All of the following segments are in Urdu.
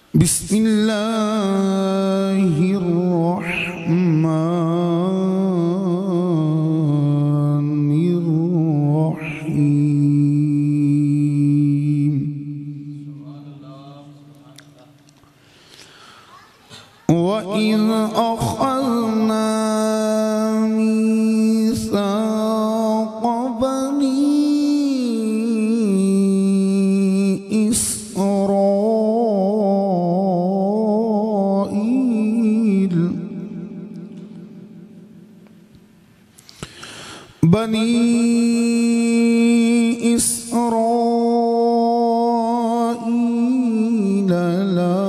بسم اللہ الرحمن الرحیم وَإِذْ أَخَذْنَا مِيثَاقَ بَنِي إسرائيل لا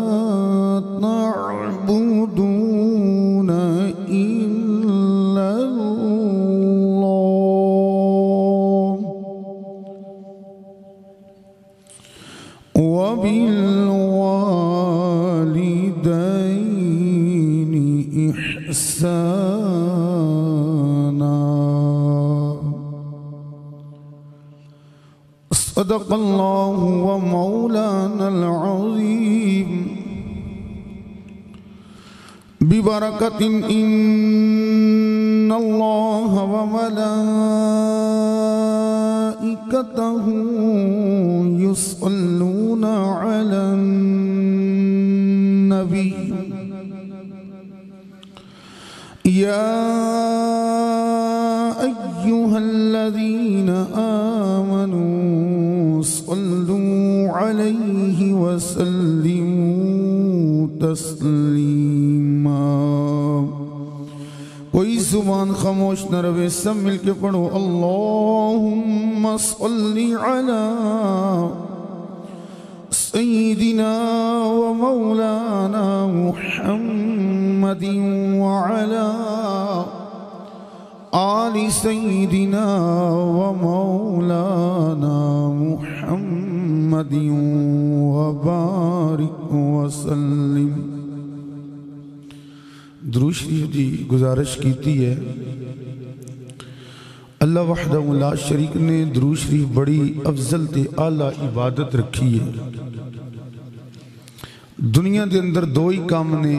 تعبدون إلا الله وبالوالدين إحسانا. صدق اللہ ومولانا العظیم. ببرکت ان اللہ وملائکتہ یصلون علی النبی یا ایہا الذین آمنوا صلوا علیہ وسلموا تسلیما. کوئی زبان خاموش نہ رہے، سب مل کے پڑھو اللہم صلی علی سیدنا و مولانا محمد وعلی آل سیدنا و مولانا محمد وبارک وسلم. درود شریف دی گزارش کیتی ہے. اللہ وحدہ لا شریک نے درود شریف بڑی افضل تے اعلیٰ عبادت رکھی ہے. دنیا دے اندر دو ہی کام نے،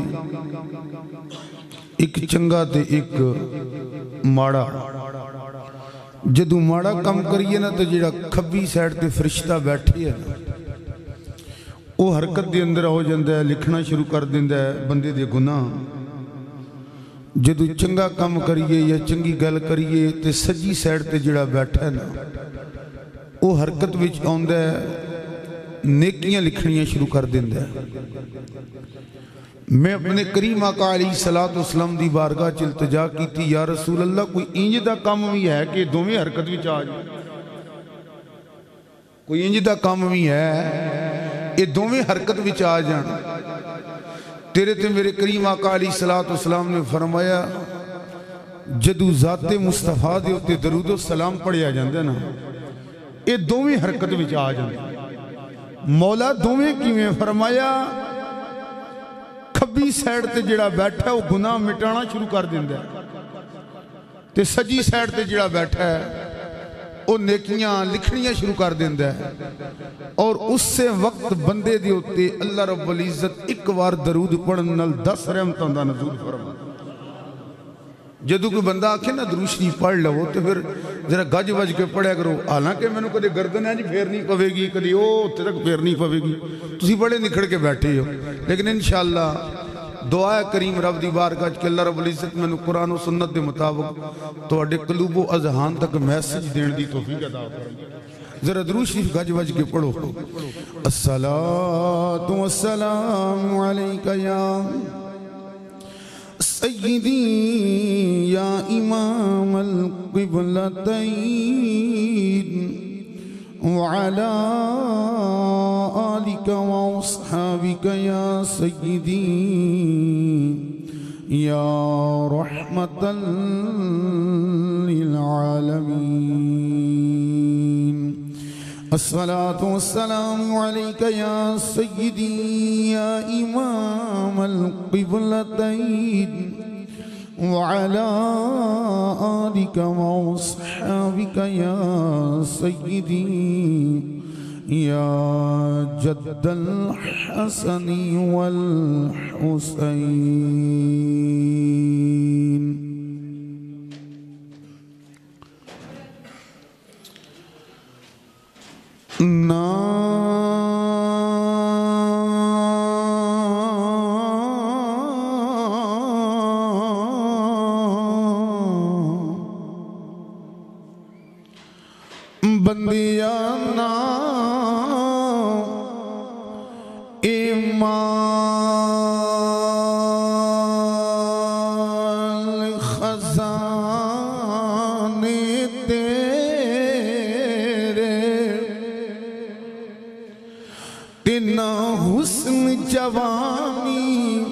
ایک چنگا تے ایک ماڑا. جدو ماڑا کام کریے نا تو جڑا کھبی سائڈ تے فرشتہ بیٹھے ہے وہ حرکت دے اندر ہو جاندہ ہے، لکھنا شروع کر دیندہ ہے بندے دے گناہ. جدو چنگا کام کریے یا چنگی گل کریے تے سجی سائڈ تے جڑا بیٹھا ہے نا وہ حرکت وچ آندہ ہے، نیکیاں لکھنیاں شروع کر دیندہ ہے. میں اپنے کریم آقا علیہ السلام دی بارگاہ چ التجا کی تھی، یا رسول اللہ کوئی انج دا کام بھی ہے کہ دوویں حرکت وچ آ جائے؟ کوئی انج دا کام بھی ہے یہ دوویں حرکت وچ آ جان؟ تیرے تے میرے کریم آقا علیہ السلام نے فرمایا جدو ذات مصطفیٰ دے ہوتے درود و سلام پڑھیا جاندے نا یہ دوویں حرکت وچ آ جاندے. مولا دوویں کیویں؟ فرمایا کھبی سائڈ تے جڑا بیٹھا ہے وہ گناہ مٹانا شروع کر دیندہ ہے تے سجی سائڈ تے جڑا بیٹھا ہے وہ نیکیاں لکھنیاں شروع کر دیندہ ہے. اور اس سے وقت بندے دی ہوتے اللہ رب العزت ایک وار درود پڑھن نال 10 رحمتاں دا نزول فرما. جدو کوئی بندہ آکھے نا درود شریف پڑھ لو تو پھر ذرا گج وج کے پڑھیا کرو. حالانکہ میں نے کدے گردن ہے جی پھیر نہیں پوے گی، کدی او اتنے تک پھیر نہیں پوے گی، تسی بڑے نکھڑ کے بیٹھے ہو. لیکن انشاءاللہ دعا کریم رب دی بارگاہ کہ اللہ رب العزت میں نے قرآن و سنت دے مطابق تو اڈے قلوب و اذہان تک میسج دین دی توفیق عطا فرمائے. ذرا درود شریف گج وج کے پڑھو. الصلاۃ والسلام علیکہ یا سیدی یا امام القبلتین وعلا آلک واصحابک یا سیدی یا رحمتا للعالمین. الصلاة والسلام علیکہ یا سیدی یا امام القبلتین وعلا آلک واصحابک یا سیدی یا جد الحسن والحسین بندیانا ایمان خزانے تیرے تینا حسن جوانی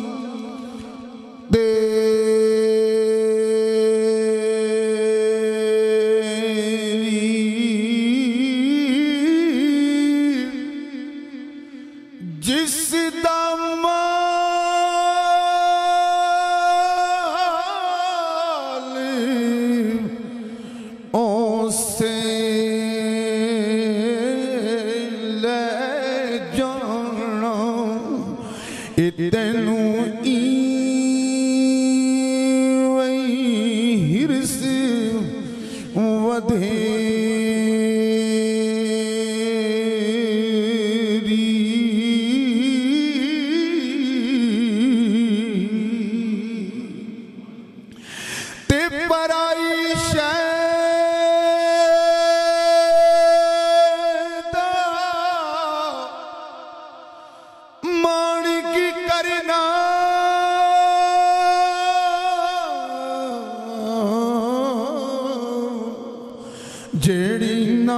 جیڑی نا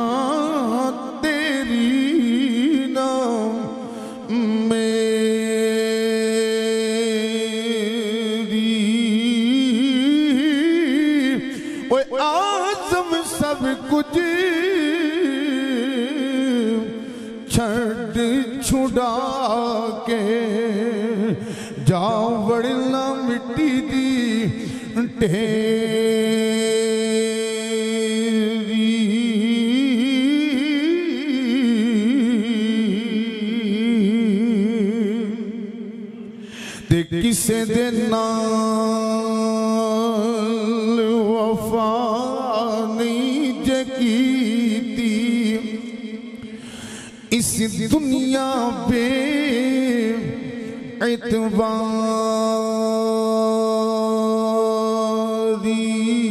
تیری نا میری اوے آزم سب کچھ چھڑ چھڑا کے جا وڑنا مٹی دی کسے دے نال وفا نہیں جے کیتی اس دنیا بے اعتباری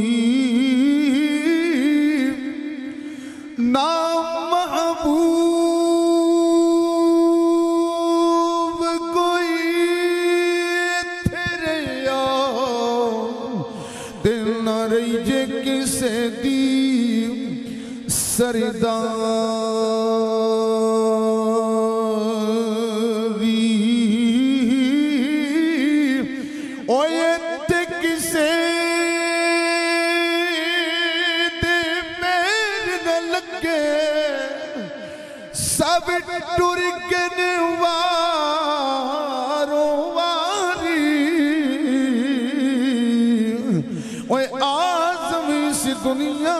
نا محبوب کوئی رہی کسے دی سرداری اوے تے کسے دے میر نہ لگے سب ٹر گن وارو واری اوے آزم اس دنیا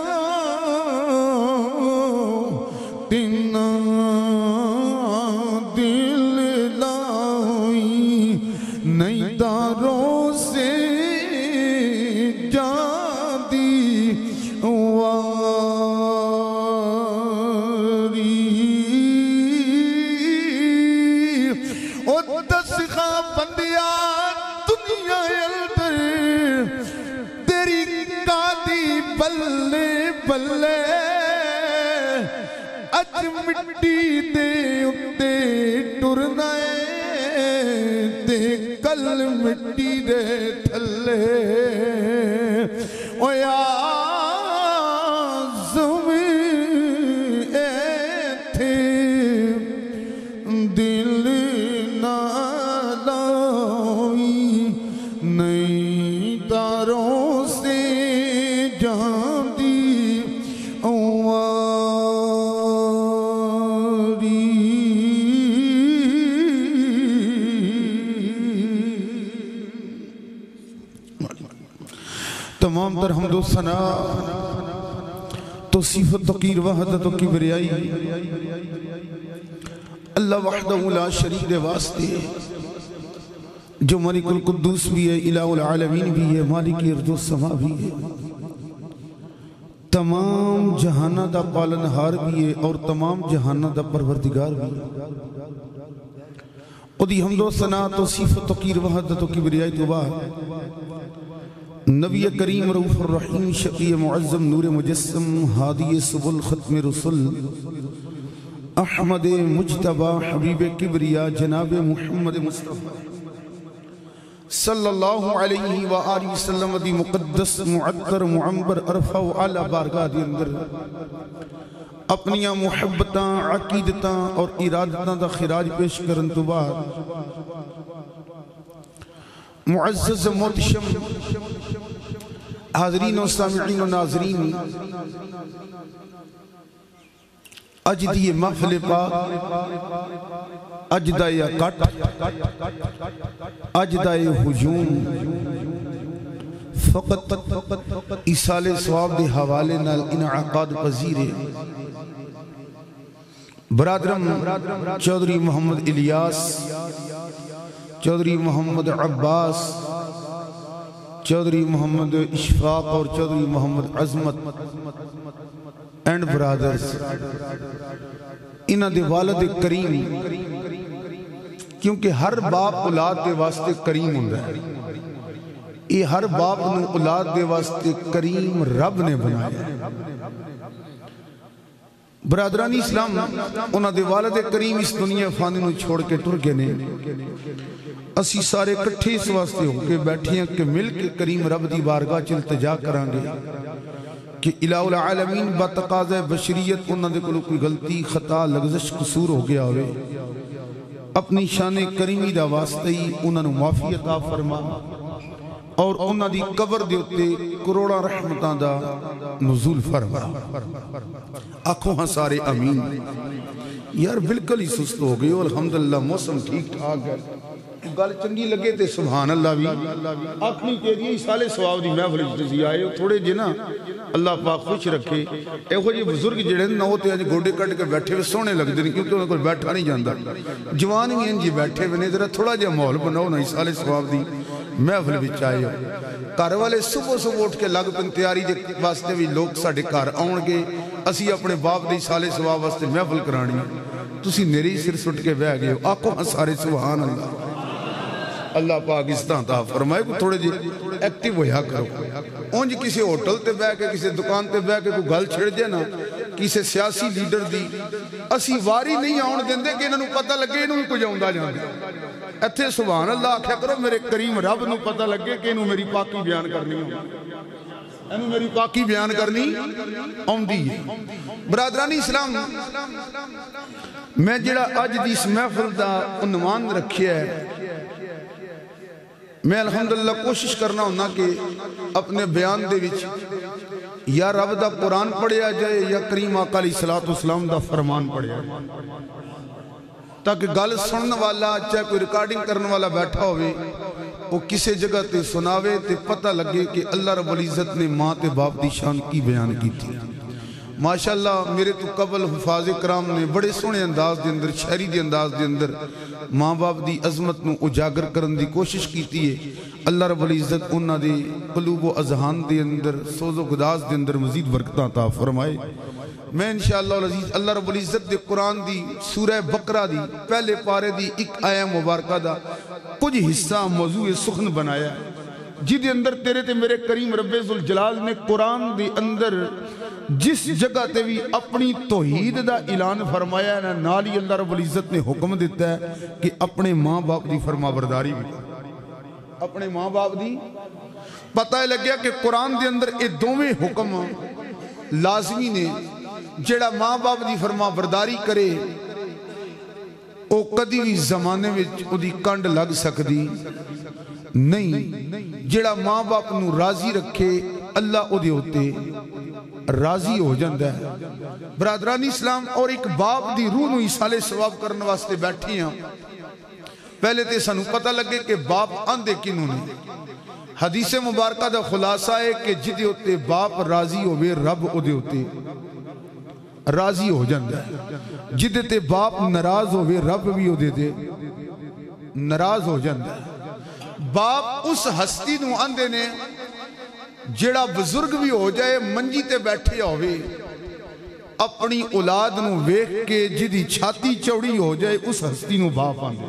تینا دل لائی نہیں داروں سے جادی واری او دسخہ بندیا دنیا الدر بلے بلے اج مٹی دے اتے ٹرنا تے کل مٹی دے تھلے او آزم ایتھے دل نہ لائی نہیں داروں سے جاندی اواری تمام در حمد و ثنا توصیف و تقیر وحدت و کبریائی اللہ وحدہ لا شریک دے واسطے جو مالک القدوس بھی ہے، الہ العالمین بھی ہے، مالک ارض و سما بھی ہے، تمام جہانہ دا پالنہار بھی ہے اور تمام جہانہ دا پروردگار بھی ہے۔ قدی حمد و ثنا توصیف و تقیر وحدت و کبریائی تو بعد نبی کریم رؤوف الرحیم شفیع معظم نور مجسم ہادی سبل ختم رسل احمد مجتبی حبیب کبریا جناب محمد مصطفیٰ صلی اللہ علیہ وآلہ وسلم دی مقدس معطر معمبر عرفہ و اعلیٰ بارگاہ دی اندر اپنیاں محبتاں عقیدتاں اور ارادتاں دا خراج پیش کرن تو بعد معزز محتشم حاضرین و سامعین و ناظرین، اجدی محفل پاک، اجدائی اکٹ، اجدائی حجوم فقط ایصال ثواب دے حوالے نال انعقاد پذیر ہے۔ برادرم چودھری محمد الیاس، چودھری محمد عباس، چودھری محمد اشفاق اور چودھری محمد عظمت اینڈ برادرز، انہاں دے والد کریم، کیونکہ ہر باپ اولاد دے واسطے کریم ہوندہ ہے، یہ ہر باپ نو اولاد دے واسطے کریم رب نے بنایا ہے۔ برادرانی اسلام، انہاں دے والد کریم اس دنیا فانی نو چھوڑ کے ٹر گئے نے، اسی سارے کٹھے اس واسطے ہو کے بیٹھے ہیں کہ مل کے کریم رب دی بارگاہ چ التجا کریں گے کہ الہ العالمین بتقاضۂ بشریت انہاں دے کولوں کوئی غلطی خطا لغزش قصور ہو گیا ہوئے، اپنی شان کریمی دا واسطے ہی انہاں نو معافی عطا فرما اور انہاں دی قبر دے اتے کروڑا رحمتاں دا نزول فرما۔ آنکھوں ہاں سارے امین۔ یار بالکل ہی سست ہو گئے، الحمدللہ موسم ٹھیک ٹھاک ہے، گل چنگی لگے تے سبحان اللہ بھی اپنی کہہ دیئے سالے ثواب دی محفل اجتزی آئے تھوڑے جنا اللہ پاک خوش رکھے۔ ایہو جی بزرگ جڑے نہ ہوتے ہیں گوڑے کٹ کے بیٹھے ہوئے سونے لگ دیں کیونکہ انہوں کو بیٹھا نہیں جاندہ، جوان ہی ہیں جی بیٹھے ہوئے ذرا تھوڑا جا ماحول بناؤ نا سالے ثواب دی محفل بچ آئے ہو۔ گھر والے صبح صبح اٹھ کے لگ پن تیاری دے واسطے بھی لوگ ساڑھے گھر آؤں گے، اسی اپنے باپ دی سالے ثواب واسطے محفل کرانی، تسی میری سر سٹ کے بہ گئے ہو۔ آنکھوں ہاں سارے سبحان اللہ۔ اللہ پاکستان تا فرمائے کو تھوڑے جی ایکٹیو ہویا کرو۔ اونج کسی ہوٹل تے بہ کے کسی دکان تے بہ کے کوئی گل چھڑ جائے نا کسی سیاسی لیڈر دی، اسی واری نہیں آن دیندے کہ انہوں پتہ لگے انہوں کچھ آؤندہ جاندے۔ ایتھے سبحان اللہ آکھیا کرو میرے کریم رب نو پتہ لگے کہ انہوں میری پاکی بیان کرنی ہوں، انہوں میری پاکی بیان کرنی آؤندی ہے۔ برادرانی اسلام، میں جڑا آج دیس محفل دا عنوان رکھیا ہے، میں الحمدللہ کوشش کرنا ہونا کہ اپنے بیان دے وچ یا رب دا قرآن پڑھیا جائے یا کریم آقا علیہ السلام دا فرمان پڑھیا جائے، تاکہ گل سنن والا چاہے کوئی ریکارڈنگ کرنے والا بیٹھا ہوئے وہ کسے جگہ تے سناوے تے پتہ لگے کہ اللہ رب العزت نے ماں تے باپ دی شان کی بیان کی تھی۔ ماشاءاللہ میرے تو قبل حفاظ کرام نے بڑے سونے انداز دے اندر، شہری دے انداز دے اندر ماں باپ دی عظمت نو اجاگر کرن دی کوشش کیتی ہے۔ اللہ رب العزت انہاں دے قلوب و اذہان دے اندر سوز و گداز دے اندر مزید برکتاں عطا فرمائے۔ میں انشاءاللہ العزیز اللہ رب العزت دے قرآن دی سورہ بقرہ دی پہلے پارے دی ایک آیہ مبارکہ دا کچھ حصہ موضوع سخن بنایا ہے، جی اندر تیرے تے میرے کریم رب ذوالجلال نے قرآن دے اندر جس جگہ تے بھی اپنی توحید دا اعلان فرمایا ہے، نالی اللہ رب العزت نے حکم دیتا ہے کہ اپنے ماں باپ دی فرما برداری بھی، اپنے ماں باپ دی پتہ ہے لگیا کہ قرآن دے اندر اے دوویں حکم لازمی نے، جڑا ماں باپ دی فرما برداری کرے او کدی بھی زمانے میں او دی کنڈ لگ سکدی نہیں، جڑا ماں باپ نو راضی رکھے اللہ او دے ہوتے راضی ہو جاندہ ہے۔ برادرانی اسلام، اور ایک باپ دی روح نو ایصال ثواب کرنے واسطے بیٹھی ہیں، پہلے تے سانو پتہ لگے کہ باپ آندے کنوں نے۔ حدیث مبارکہ دا خلاصہ ہے کہ جدے ہوتے باپ راضی ہوئے رب او دے ہوتے راضی ہو جاندہ ہے. جدے تے باپ ناراض ہوئے رب بھی ہو دے دے ناراض ہو جاندہ ہے. باپ اس ہستی نو آندے نے جڑا بزرگ بھی ہو جائے منجی تے بیٹھے ہوئے اپنی اولاد نو ویکھ کے جدی چھاتی چوڑی ہو جائے اس ہستی نو باپ آندے.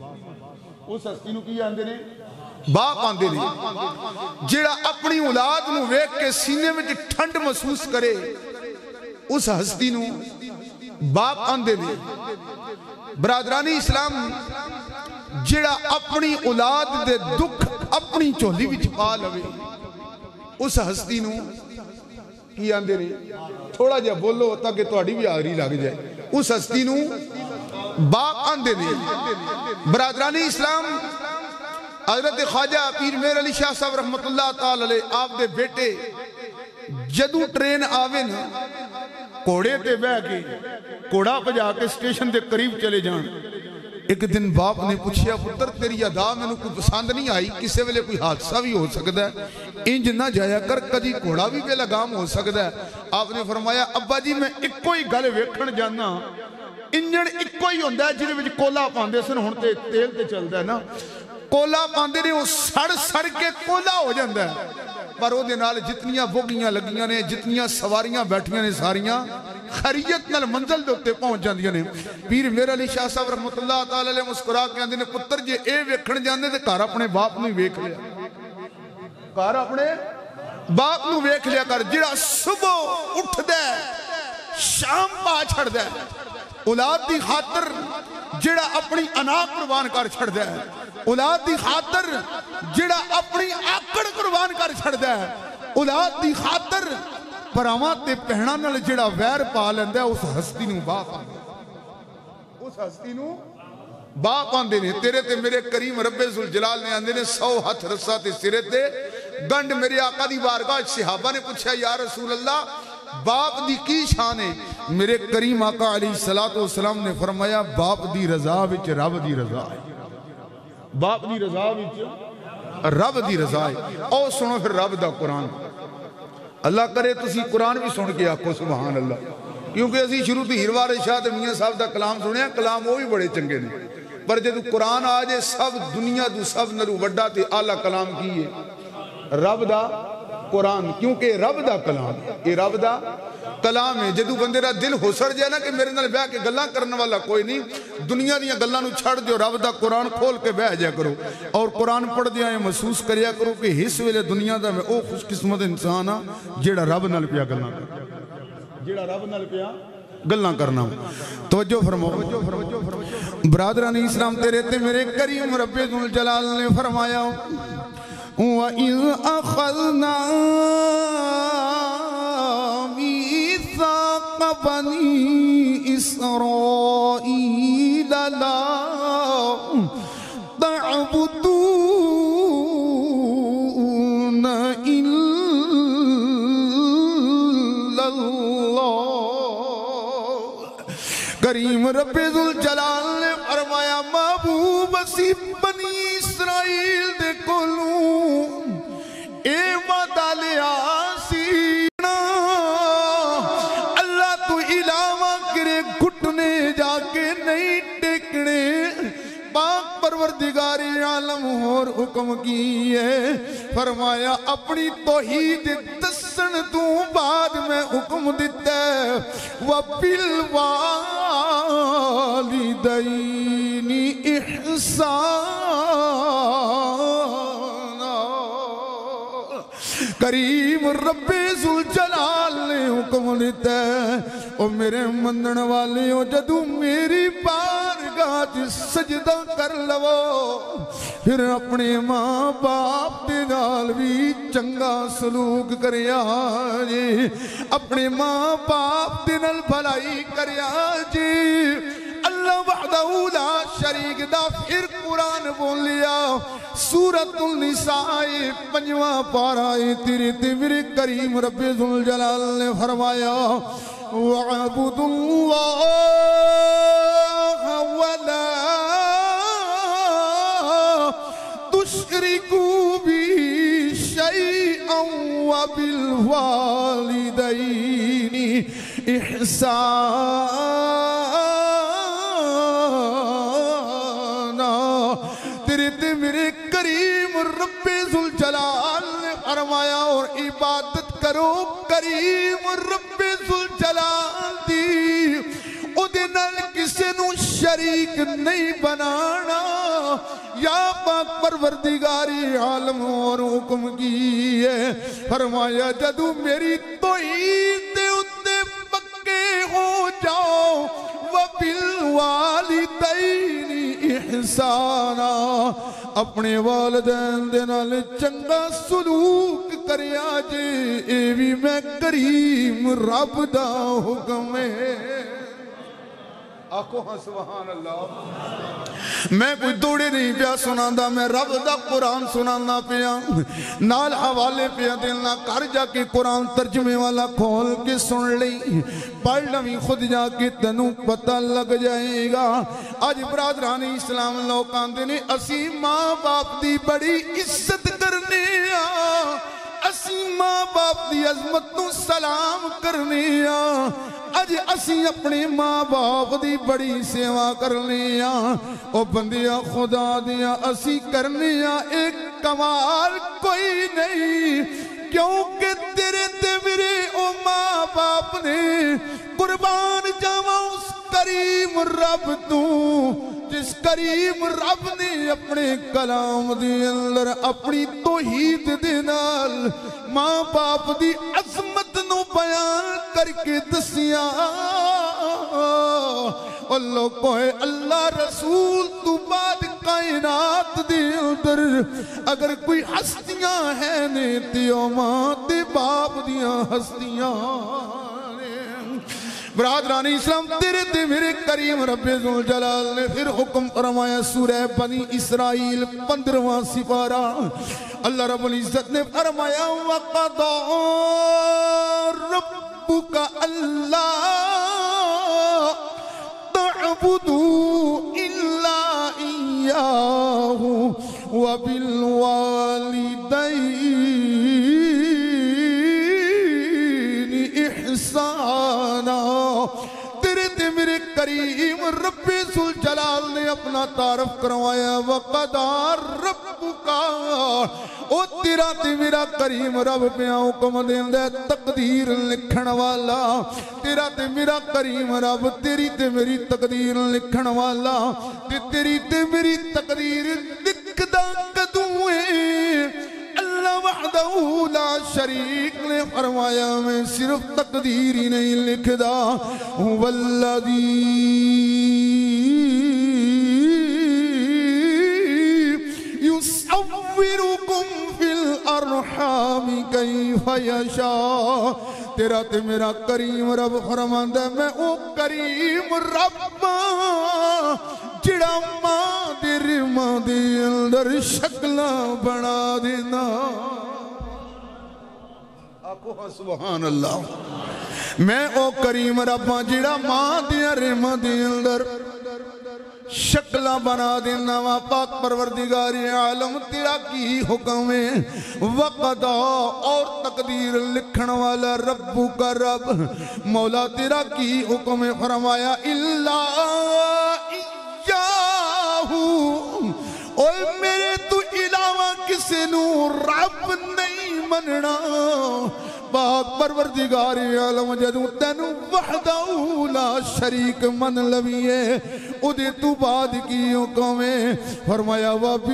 اس ہستی نو کی آندے نے باپ آندے نے. جڑا اپنی اولاد نو ویکھ کے سینے میں ٹھنڈ محسوس کرے اس ہستی نو باپ آندے نے. برادرانی اسلام جڑا اپنی اولاد دے دکھ اپنی چولی وچ پا لوے اس ہستی نو کی آندے نے. تھوڑا جا بولو تاکہ تہاڈی بھی آخری لگ جائے. اس ہستی نو باپ آندے نے. برادرانی اسلام حضرت خواجہ پیر میر علی شاہ صاحب رحمت اللہ تعالی علیہ آپ دے بیٹے جدو ٹرین آوے نا کوڑے تے بہ کے کوڑا پجا کے سٹیشن دے قریب چلے جان. ایک دن باپ نے پوچھیا پتر تیری ادا میں نے کوئی پسند نہیں آئی کسے ویلے کوئی حادثہ بھی ہو سکتا ہے انج نہ جایا کر کدی کوڑا بھی بے لگام ہو سکتا ہے. آپ نے فرمایا ابا جی میں ایک کوئی گل ویکھن جانا انجن ایک کوئی ہوندہ ہے جنہیں وچ کولا پاندے سن ہن تے تیل تے چلدا ہے نا کولا پاندے نے وہ سڑ کے کولا ہو جاندہ ہے پر وہ دے نال جتنیاں بوگیاں لگیاں نے جتنیاں سواریاں بیٹھیاں نے ساریاں خریت نال منزل دے ہوتے پہنچ جاندیاں نے. پیر میر علی شاہ صاحب رحمت اللہ تعالی علیہ مسکرا کے آندے نے پتر جے اے ویکھن جاندے تے گھر اپنے باپ نو ویکھ لیا گھر اپنے باپ نو ویکھ لیا کر جڑا صبح اٹھ دے شام پا چھڑ دے اولاد دی خاطر جڑا اپنی انا قربان کر چھڑ دے اولاد دی خاطر جڑا اپنی آکڑ قربان کر چھڑ دے اولاد دی خاطر پراواں تے پہنا نال جڑا ویر پا لیندا اس ہستی نو باپ آندے اس ہستی نو باپ آندے نے. تیرے تے میرے کریم رب ذوالجلال نے آندے نے 100 ہتھ رسا تے سرے تے گنڈ. میرے آقا دی بارگاہ صحابہ نے پوچھا یا رسول اللہ باپ دی کی شان ہے؟ میرے کریم آقا علیہ السلام نے فرمایا باپ دی رضا وچ رب دی رضا ہے. باپ دی رضا وچ رب دی رضا ہے. او سنو پھر رب دا قرآن. اللہ کرے تسی قرآن بھی سن کے آکھو سبحان اللہ کیونکہ اسی شروع تو ہیروار شاہ تے میاں صاحب دا کلام سنیا کلام وہ بھی بڑے چنگے نے پر جدو قرآن آجے سب دنیا دو سب نرو وڈا تے آلہ کلام کیے رب دا قرآن کیونکہ رب دا کلام یہ رب دا کلام ہے. جدو بندے را دل ہو سڑ جائے نا کہ میرے نال بیاہ کے گلاں کرنے والا کوئی نہیں دنیا دیا گلاں نو چھڑ دیو رب دا قرآن کھول کے بیاہ جائے کرو اور قرآن پڑھ دیا ہے محسوس کریا کرو کہ حص ویلے دنیا دا میں او خوش قسمت انسان ہاں جیڑا رب نال پیا گلاں کرنا جیڑا رب نال پیا گلاں کرنا. توجہ فرماؤ برادران اسلام تیرے تے میرے کریم رب ذوالجلال نے فرمایا وَإِذْ أَخَذْنَا مِيثَاقَ بَنِي إِسْرَائِيلَ لَا تَعْبُدُونَ إِلَّا اللَّهَ. کریم رب ذوالجلال نے فرمایا محبوب اسی بنی اسرائیل دے کولوں اے وعدہ لیا سی اللہ تو علاوہ کرے گھٹنے جا کے نہیں ٹیکنے پاک پروردگار عالم اور حکم کیے فرمایا اپنی توحید دسن تو بعد میں حکم دیتا ہے وَبِالْوَالِدَيْنِ إِحْسَانًا. کریم رب ذوالجلال نے حکم دیتا ہے او میرے مندن والے او جدو میری بارگاہ سجدہ کر لو پھر اپنے ماں باپ دے نال بھی چنگا سلوک کریا جی اپنے ماں باپ دے نال بھلائی کریا جی. اللہ وحدہ لا شریک دا پھر قرآن بولیا سورۃ النساء 5واں پارہ تیرے تے میرے کریم رب ذوالجلال نے فرمایا وَعَبُدُ اللَّهَ وَلَا تُشْرِكُوا بِهِ شَيْئًا وَبِالْوَالِدَيْنِ احسانا تیرے تے میرے کریم رب ذوالجلال نے فرمایا اور عبادت کرو کریم رب ذوالجلال دی او دے نال کسے نو شریک نہیں بنانا یا پاک پروردگاری عالم اور حکم کی ہے فرمایا جدو میری توحید دے اتے پکے ہو جاؤ وَبِالْوَالِدَيْنِ احسانا اپنے والدین دے نال چنگا سلوک کریا جے اے بھی میں کریم رب دا حکم ہے آکھو ہاں سبحان اللہ میں کوئی دوڑے نہیں پیا سناندہ میں رب دا قرآن سنانا پیا نال حوالے پیا دلنا کر جا کے قرآن ترجمے والا کھول کے سن لئی پڑھ لویں خود جا کے تنوں پتہ لگ جائے گا آج برادران اسلام لوکاں دینے اسی ماں باپ دی بڑی عزت کرنے اسی ماں باپ دی عظمت نو سلام کرنے اج اسی اپنے ماں باپ دی بڑی سیوا کرنے او بندیا خدا دیا اسی کرنے ایک کمال کوئی نہیں کیونکہ تیرے تے میرے او ماں باپ نے قربان جاواں اس کریم رب تو جس کریم رب نے اپنے کلام دے اندر اپنی توحید دے نال ماں باپ دی عظمت نو بیان کر کے دسیا اللہ کوئی اللہ رسول تو بعد کائنات دے اندر اگر کوئی ہستیاں ہیں نیتیوں ماں دے باپ دیاں ہستیاں برادران اسلام تیرے تے میرے کریم رب ذوالجلال نے پھر حکم فرمایا سورہ بنی اسرائیل 15واں سپارہ اللہ رب العزت نے فرمایا وَقَضَى رَبُّكَ أَلَّا تَعْبُدُوا إِلَّا إِيَّاهُ وَبِالْوَالِدَيْنِ إِحْسَانًا تیرے تے میرے کریم رب ذوالجلال نے اپنا تعارف کروایا وَقَضَى رَبُّكَ او تیرا تے میرا کریم رب پہ حکم دیندے تقدیر لکھن والا تیرا تے میرا کریم رب تیری تے میری تقدیر لکھن والا تیری تے میری تقدیر لکھدا کدوئے اللہ وحدہ لا شریک نے فرمایا میں صرف تقدیر ہی نہیں لکھدا والذی یصورکم فی الارحام کیف یشاء تیرا تے میرا کریم رب فرماندہ میں او کریم رب جڑا ماں دے اندر شکلہ بنا دینا آکو سبحان اللہ میں او کریم رب جڑا ماں دے اندر شکلہ بنا دینا پاک پروردگاری عالم تیرا کی حکم ہے وقضا اور تقدیر لکھن والا ربو کا رب مولا تیرا کی حکم ہے فرمایا اللہ ایاہو اوہ میرے تو علاوہ کسی نو رب نہیں مننا پاک پروردگاری عالم جدو تینو وحدہ لا شریک من لویے او دے تو بعد کی حکم ہے فرمایا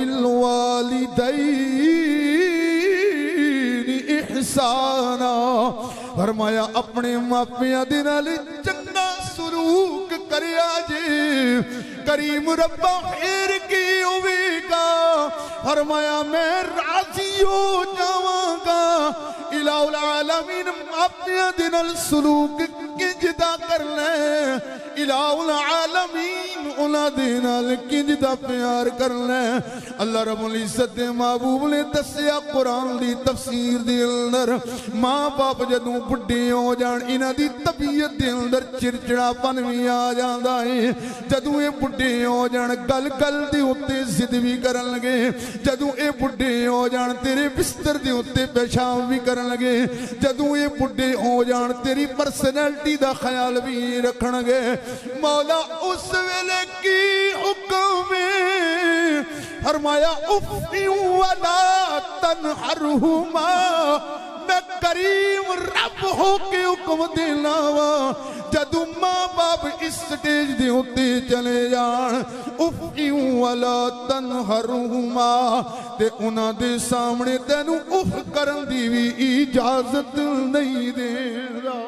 وَبِالْوَالِدَيْنِ احسانا فرمایا اپنے ماپیاں دنال چنگا سلوک کریا جے کریم ربا خیر کی ہوئے گا فرمایا میں راضی ہو جاواں گا الہ العالمین اپنے دن السلوک کی جدا کر لیں الہ العالمین انہاں دے نال کنج دا پیار کرنا ہے۔ اللہ رب العزت دے محبوب نے دسیا قرآن دی تفسیر دے اندر ماں باپ جدوں بڈھے ہو جان انہاں دی طبیعت دے اندر چڑچڑا پن بھی آ جاندا ہے۔ جدوں اے بڈھے ہو جان گل گل دے اوتے ضد بھی کرن لگے، جدوں اے بڈھے ہو جان تیرے بستر دے اوتے پیشاب بھی کرن لگے، جدوں اے بڈھے ہو جان تیری پرسنالٹی دا خیال بھی رکھن گے۔ مولا اس ویلے کی حکم ہے فرمایا افی ولا تنہرہما، میں کریم رب ہو کے حکم دینا وا جدو ماں باپ اس سٹیج دے ہوتے چلے جان افی ولا تنہرہما تے انہاں دے سامنے تینو اف کرن دی بھی اجازت نہیں دینا۔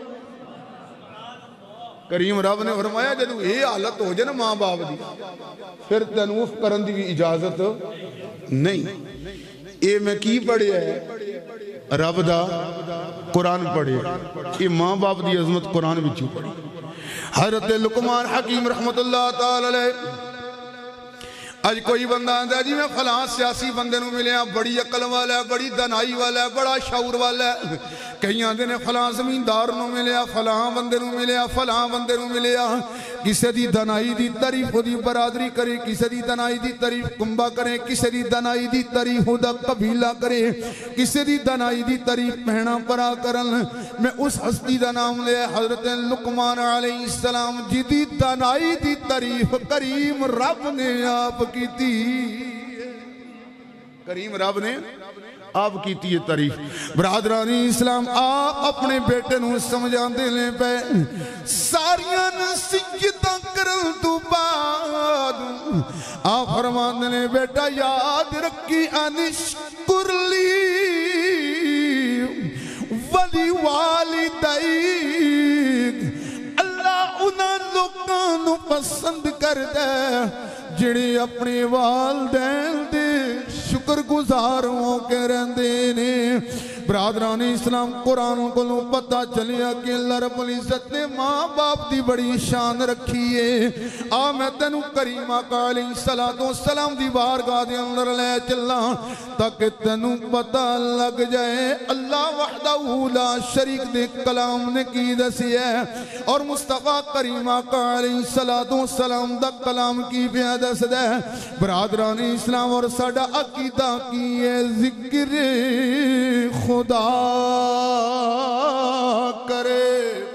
کریم رب نے فرمایا جدو یہ حالت ہو جائے نا ماں باپ دی پھر تینو اف کرن دی بھی اجازت نہیں۔ اے میں کی پڑھے ہے رب دا قرآن پڑھے، یہ ماں باپ دی عظمت قرآن بچو پڑھی۔ حضرت لقمان حکیم رحمت اللہ تعالی علیہ آج کوئی بندہ آندہ ہے جی میں فلاں سیاسی بندے نو ملیا بڑی عقل والا ہے، بڑی دنائی والا ہے، بڑا شعور والا ہے، کہیں آندے نے فلاں زمیندار نو ملیا، فلاں بندے نو ملیا، فلاں بندے نو ملیا، کسے دی دنائی دی تعریف دی برادری کرے، کسے دی دنائی دی تعریف کنبہ کرے، کسے دی دنائی دی تعریف دا قبیلہ کرے، کسے دی دنائی دی تعریف پہنا پرا کرن۔ میں اس ہستی دا نام لے حضرت لقمان علیہ السلام جی دی دنائی دی تعریف کریم رب نے آپ کی تھی، کریم رب نے آپ کی تھی یہ تعریف۔ برادرانی اسلام آپ اپنے بیٹے نو سمجھان دے لیں پہ ساریاں سجدہ کرل تو بعد آپ فرمان دے لیں بیٹا یاد رکھی انشکر لی ولی والدائک، اللہ انہاں لوگوں پسند کر دے جڑے اپنے والدین دے شکر گزاروں کے رہندے نے۔ برادران اسلام قرآن کو پتہ چلیا کہ اللہ رب العزت نے ماں باپ دی بڑی شان رکھی ہے۔ میں تینو کریم آقا علیہ السلام دی بارگاہ دے اندر لے چلا تاکہ تینو پتہ لگ جائے اللہ وحدہ لا شریک دے کلام نے کی دسی ہے اور مصطفیٰ کریم آقا علیہ السلام دا کلام کی بیادس دے۔ برادران اسلام اور ساڑا عقیدہ کی ہے ذکر خدا کرے،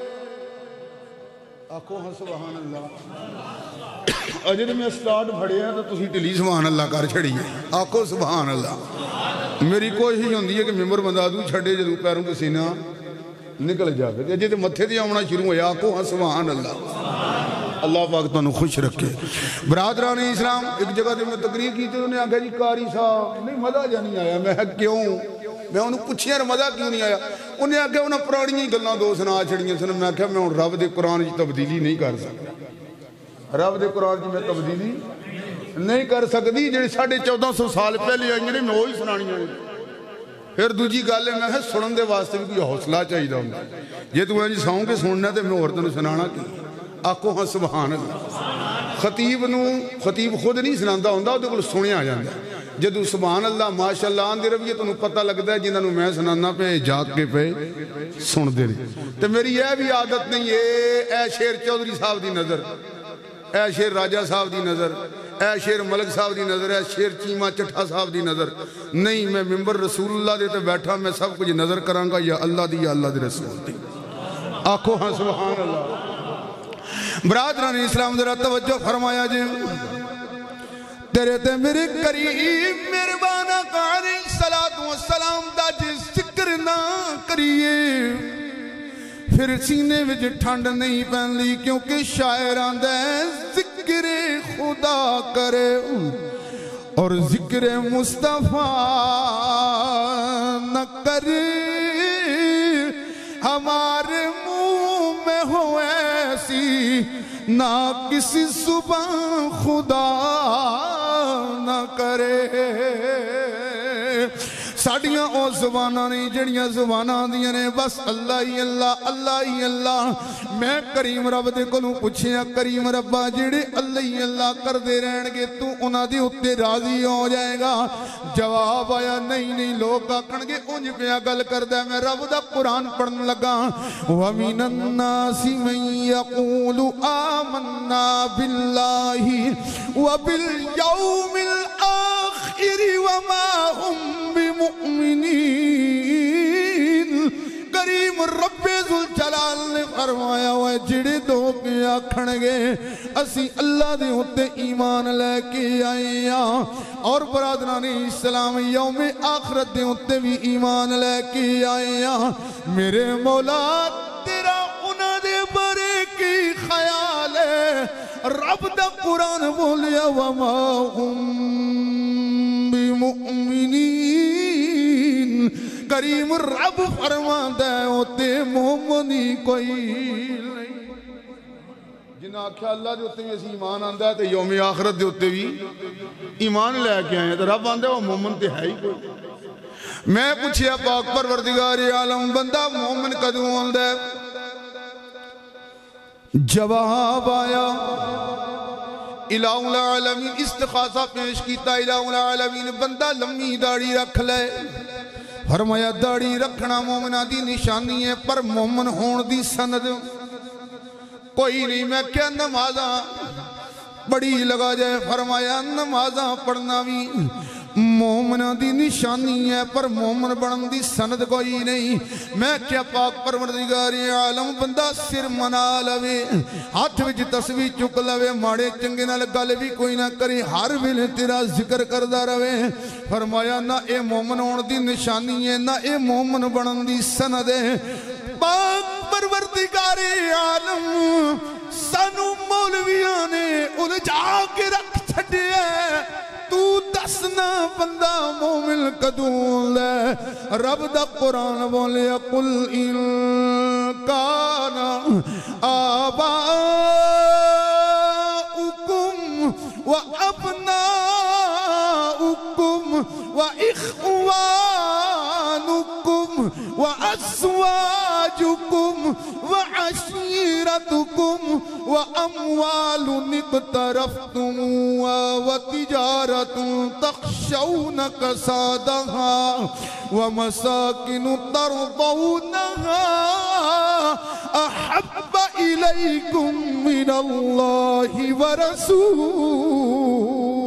آکھو ہاں سبحان اللہ۔ اجد میں سٹارٹ بھڑے ہیں تو تسی ٹلی سبحان اللہ کر چھڑی ہے، آکھو سبحان اللہ۔ میری کوشش ہوندی ہے کہ ممبر بندہ دو چھڑے جدو پیروں کے سینہ نکل جاوے، اجد متھے دی آمنا شروع ہویا، آکھو ہاں سبحان اللہ۔ اللہ پاک تو خوش رکھے۔ برادران اسلام ایک جگہ دے میں تقریر کی تھی، انہیں آگیا جی قاری صاحب نہیں مزہ جا نہیں آیا، میں کیوں؟ میں انہوں پوچھیں یار مزہ کیوں نہیں آیا؟ انہیں آگیا انہوں پرانی گلنا دو سنا چھڑیاں سن، میں کہا میں ان رب دے قرآن جی تبدیلی نہیں کر سکتا، رب دے قرآن جی میں تبدیلی نہیں کر سکتی، جڑے 1450 سال پہلے آئیں گے میں وہی سنانی آئیں۔ پھر دوجی گل ہے میں سنن دے واسطے بھی کوئی حوصلہ چاہیے ہوں، جے تو انج ساؤں کے سننا تے میں عورتوں نے سنانا کی، آکھو ہاں سبحان اللہ۔ خطیب خود نہیں سناندا ہوندا، او دے کول سنیا جاندا ہے۔ جدو سبحان اللہ ماشاءاللہ آندے رویے تو پتہ لگتا ہے جنہاں نوں میں سنانا پہ جاگ کے پہ سن دے رہے۔ تو میری یہ بھی عادت نہیں ہے اے شیر چودھری صاحب دی نظر، اے شیر راجہ صاحب دی نظر، اے شیر ملک صاحب دی نظر، اے شیر چیمہ چٹھا صاحب دی نظر نہیں، میں ممبر رسول اللہ دیتے بیٹھا میں سب کچھ نظر کروں گا یا اللہ دی یا اللہ دی رسول دی، آنکھو ہاں سبحان اللہ۔ برادران اسلام ذرا توجہ فرمایا جی، تیرے تے میرے قریب مہربانہ علیہ السلام دا جی ذکر نہ کریے پھر سینے وچ ٹھنڈ نہیں پہنلی، کیونکہ شاعران دے ذکر خدا کرے اور ذکر مصطفیٰ نہ کرے، ہمارے منہ میں ہو ایسی نہ کسی زبان خدا نہ کرے۔ ساڑیاں او زباناں نہیں جڑیاں زباناں دیاں نے بس اللہ ہی اللہ اللہ ہی اللہ میں کریم رب دے کولوں پوچھیا کریم ربا جڑے اللہ ہی اللہ کر دے رہن گے تو انہاں دی اُتے راضی ہو جائے گا جواب آیا نہیں نہیں لوگ آکھن گے اونج پیا گل کردا میں رب دا قرآن پڑھن لگا وَمِنَ النَّاسِ مَن يَقُولُ آمَنَّا بِاللَّهِ وَبِالْيَوْمِ الْآخِرِ وَمَا هُمْ بِمُؤْمِنِينَ کریم رب ذوالجلال نے فرمایا ہوئے جڑے دو کے آکھن گے اسی اللہ دے ہوتے ایمان لے کے آئے ہیں اور برادران اسلام یوم آخرت دے ہوتے بھی ایمان لے کے آئے ہیں میرے مولا تیرا انہاں دے بارے کی خیال ہے رب دا قرآن بولیا وما ہم بمؤمنین کریم رب فرمان دے ہوتے مومنی کوئی نہیں جنہاں آکھا اللہ دے ہوتے بھی اسی ایمان آندہ ہے تو یوم آخرت دے ہوتے بھی ایمان لے کے آئے ہیں تو رب آندہ ہے وہ مومن تے ہے ہی کوئی میں پوچھیا پاک پروردگار عالم بندہ مومن کدوں آندہ ہے جواب آیا الہ العالمین استخاصہ پیش کیتا الہ العالمین بندہ لمبی داڑھی رکھ لے فرمایا داڑھی رکھنا مومنہ دی نشانی ہے پر مومن ہون دی سند کوئی نہیں میں کیا نمازاں بڑی لگا جائے فرمایا نمازاں پڑھنا بھی مومنہ دی نشانی ہے پر مومن بڑھن دی سند کوئی نہیں میں کیا پاک پروردگار عالم بندہ سر منا لوے ہاتھ وچ تسبیح چک لوے ماڑے چنگے نال گل بھی کوئی نہ کرے ہر ویلے تیرا ذکر کردا رہے فرمایا نہ اے مومن ہون دی نشانی ہے نہ اے مومن بڑھن دی سند ہے پاک پروردگار عالم سانو مولویاں نے الجھا کے رکھ چھڑے تو دسنا بندہ مومن کدوں لے رب دا قرآن بولے قل ان کان آباؤکم و ابناؤکم و اخوانکم و ازواجکم و عشیرتکم و اموال اقترفتموها و تجارت تخشون کسادها و مساکن ترضونها احب الیکم من اللہ و رسول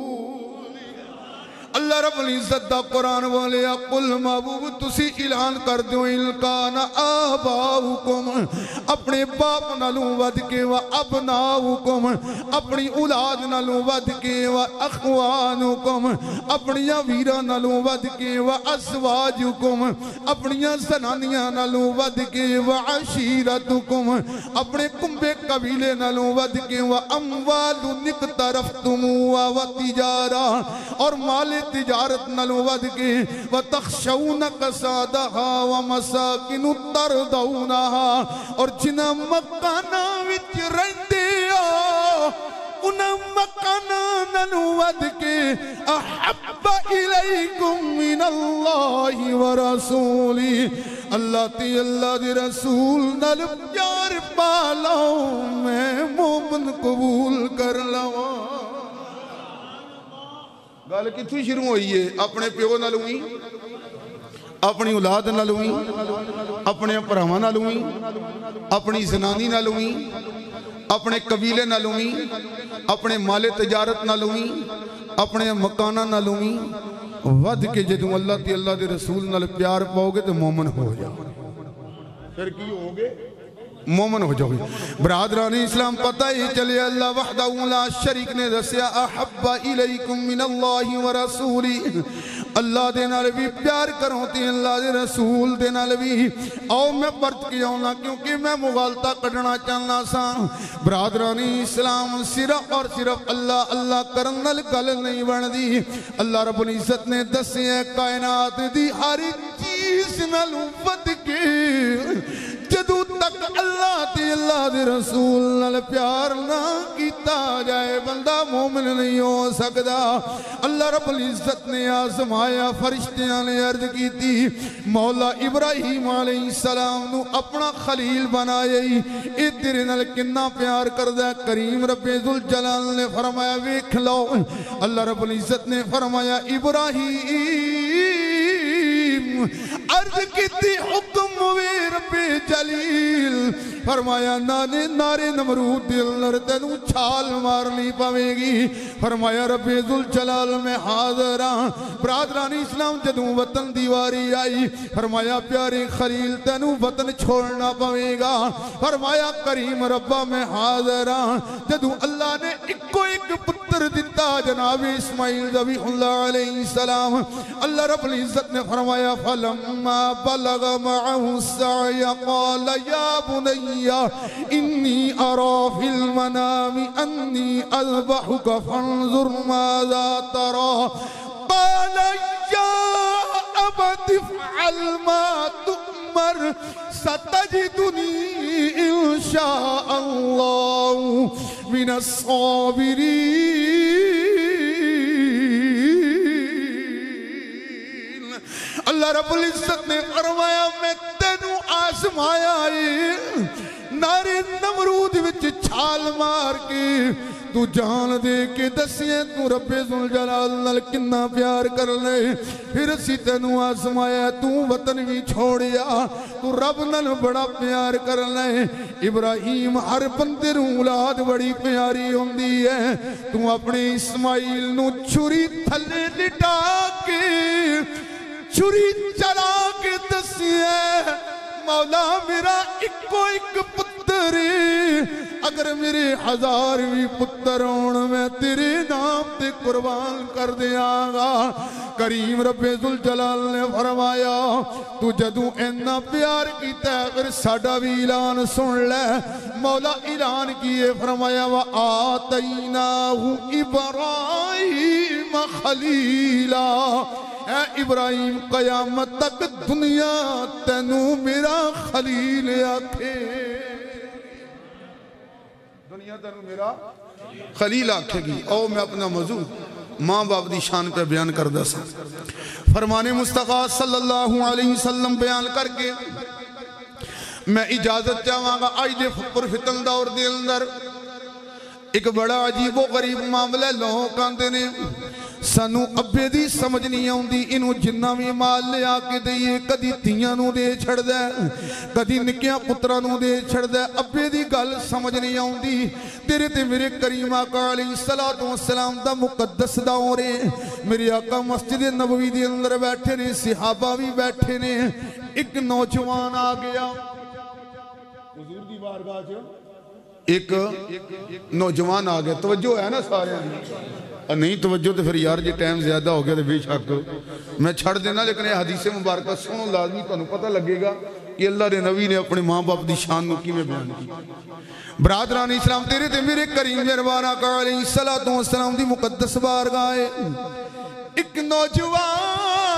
اللہ رب العزت دا قرآن بولے قل محبوب تسی اعلان کر دیو الکان آباؤکم اپنے باپ نالوں ود کے و ابناؤکم اپنی اولاد نالوں ود کے و اخوانکم اپنی ویرہ نالوں ود کے و ازواجکم اپنی زنانیاں نالوں ود کے و عشیرتکم اپنے کمبے قبیلے نالوں ود کے و اموال نقترفتموا و تجارہ اور مال تجارت نلو ود کے وَتَخْشَوْنَ قَسَادَهَا وَمَسَاكِنُ تَرْضَوْنَهَا اور جنہ مکانہ وچ رہندے ہو انہ مکانہ نلو ود کے احب الیکم من اللہ ورسولی اللہ تی اللہ دی رسول نل پیار پالاؤ میں مومن قبول کر لوا گل کتھوں شروع ہوئی ہے اپنے پیو نال ہوئی اپنی اولاد نال ہوئی اپنے بھراواں نال ہوئی اپنی زنانی نال ہوئی اپنے قبیلے نال ہوئی اپنے مال تجارت نال ہوئی اپنے مکاناں نال ہوئی ود کے جدوں اللہ تے اللہ دے رسول نال پیار پاؤ گے تو مومن ہو جاؤ پھر کی ہوگے مومن ہو جاؤ برادران اسلام پتہ ہی چلے اللہ وحدہ لا شریک نے دسیا احب الیکم من اللہ ورسولی اللہ دے نال بھی پیار کروں تے اللہ دے رسول دے نال بھی او میں پرت کی ہونا کیونکہ میں مغالطہ کرنا چاہنا سا برادران اسلام صرف اور صرف اللہ اللہ کرنل گل نہیں بن دی اللہ رب العزت نے دسے کائنات دی ہر چیز نال ود کے جدو جدو تک اللہ تے اللہ دے رسول نال پیار نہ کیتا جائے بندہ مومن نہیں ہو سکدا۔ اللہ رب العزت نے آزمایا، فرشتیاں نے عرض کی تھی مولا ابراہیم علیہ السلام نو اپنا خلیل بنائے، اے تیرے نال کنا پیار کردہ ہے۔ کریم رب ذوالجلال نے فرمایا ویکھ لو۔ اللہ رب العزت نے فرمایا ابراہیم عرض کیتی حکم وے رب جلیل، فرمایا نارے نمرود دل تینو چھال مارنی پوے گی۔ فرمایا رب ذوالجلال میں حاضر ہاں۔ برادران اسلام جدوں وطن دیواری آئی، فرمایا پیارے خلیل تینو وطن چھوڑنا پوے گا۔ فرمایا کریم ربا میں حاضر ہاں۔ جدوں اللہ نے ایکو ایک پتر دیتا جناب اسماعیل ذبیح اللہ علیہ السلام، اللہ رب العزت نے فرمایا فلما بلغ معه السعي قال يا بني إني أرى في المنام أني أذبحك فانظر ماذا ترى قال يا أبت افعل ما تؤمر ستجدني إن شاء الله من الصابرين۔ اللہ رب العزت نے فرمایا میں تینوں آزمایا ہے، نارے نمرود وچ چھال مار کے تو جان دے کے دسیے تو رب ذوالجلال نال کنا پیار کر لے۔ پھر اسی تینوں آزمایا تو وطن بھی چھوڑیا، تو رب نال بڑا پیار کر لے۔ ابراہیم ہر بندے نوں اولاد بڑی پیاری ہوندی ہے، تو اپنے اسماعیل نو چھری تھلے لٹا کے چھری چلا کے دسیے مولا میرا ایکو ایک پتر اگر میرے ہزار بھی پتر ہون میں تیرے نام تے قربان کر دیاں گا۔ کریم رب ذوالجلال نے فرمایا تو جدوں اینا پیار کیتا ہے پھر ساڈا بھی اعلان سن لے۔ مولا اعلان کیے فرمایا وَآتَيْنَاهُ إِبْرَاهِيمَ خَلِيلًا، اے ابراہیم قیامت تک دنیا تینوں میرا خلیل آکھے، دنیا تینوں میرا خلیل آکھے گی۔ او میں اپنا موضوع ماں باپ دی شان پہ بیان کر دا سا۔ فرمان مصطفیٰ صلی اللہ علیہ وسلم بیان کر کے میں اجازت چاہواں گا۔ آج دے پر فتن دور دے اندر ایک بڑا عجیب و غریب معاملہ لوگوں کاندے نے سانو ابے دی سمجھ نہیں آؤندی، انہوں جنہ بھی مال لے آکے دئیے، کدی تیاں نو دے چھڑ دے، کدی نکیاں پترہ نو دے چھڑ دے، ابے دی گل سمجھ نہیں آؤندی۔ تیرے تے میرے کریم آقا علیہ السلام دا مقدس دورے، میرے آقا مسجد نبوی دی اندر بیٹھے نے، صحابہ بھی بیٹھے نے، ایک نوجوان آ گیا حضور دی بارگاہ جو ایک نوجوان آ گیا۔ توجہ ہے نا سارے نہیں توجہ تو پھر یار جی ٹائم زیادہ ہو گیا تو بے شک میں چھڑ دینا، لیکن یہ حدیث مبارکہ سنو لازمی تو پتہ لگے گا کہ اللہ دے نبی نے اپنے ماں باپ دی شان نو کی میں بیان کی۔ برادران اسلام تیرے تے میرے کریم مہربان آقا علیہ السلام دی مقدس بارگاہ ایک نوجوان